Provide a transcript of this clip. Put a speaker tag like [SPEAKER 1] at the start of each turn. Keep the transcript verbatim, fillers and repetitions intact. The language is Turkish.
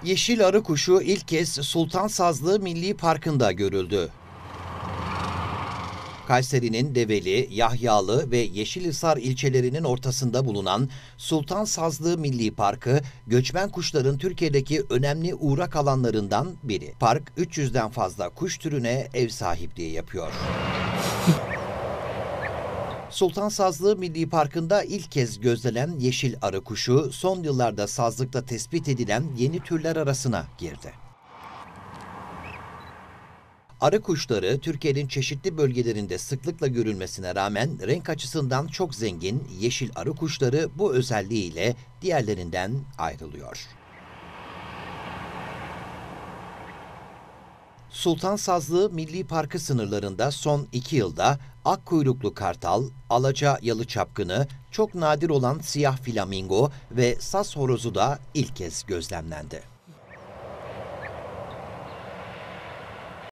[SPEAKER 1] Yeşil arı kuşu ilk kez Sultansazlı Milli Parkı'nda görüldü. Kayseri'nin Develi, Yahyalı ve Yeşilhisar ilçelerinin ortasında bulunan Sultansazlı Milli Parkı, göçmen kuşların Türkiye'deki önemli uğrak alanlarından biri. Park, üç yüzden fazla kuş türüne ev sahipliği yapıyor. Sultansazlı Milli Parkı'nda ilk kez gözlenen yeşil arı kuşu, son yıllarda sazlıkta tespit edilen yeni türler arasına girdi. Arı kuşları Türkiye'nin çeşitli bölgelerinde sıklıkla görülmesine rağmen renk açısından çok zengin yeşil arı kuşları bu özelliğiyle diğerlerinden ayrılıyor. Sultansazlı Milli Parkı sınırlarında son iki yılda akkuyruklu kartal, alaca yalı çapkını, çok nadir olan siyah flamingo ve saz horozu da ilk kez gözlemlendi.